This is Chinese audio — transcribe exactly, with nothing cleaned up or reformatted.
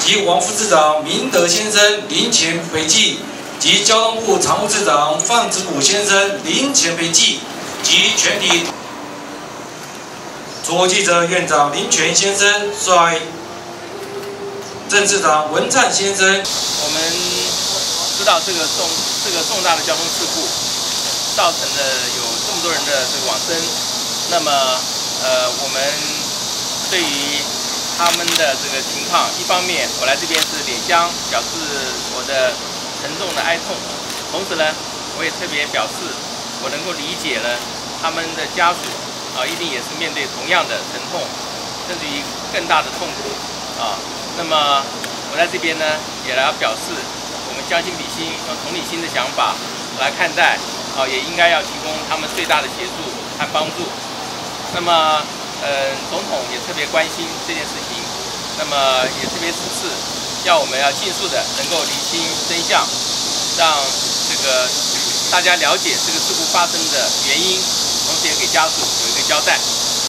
及王副次长明德先生临前陪祭，及交通部常务次长范子古先生临前陪祭，及全体。主记者院长林权先生率郑次长文灿先生。 我们知道这个重这个重大的交通事故，造成了有这么多人的这个往生。那么，呃，我们对于他们的这个情况，一方面我来这边是点香，表示我的沉重的哀痛；同时呢，我也特别表示我能够理解了他们的家属啊，一定也是面对同样的沉痛，甚至于更大的痛苦啊。那么我在这边呢，也来表示我们将心比心，用同理心的想法来看待啊，也应该要提供他们最大的协助和帮助。那么，呃，总统也特别关心这件事情，那么也特别指示，要我们要尽速的能够厘清真相，让这个大家了解这个事故发生的原因，同时也给家属有一个交代。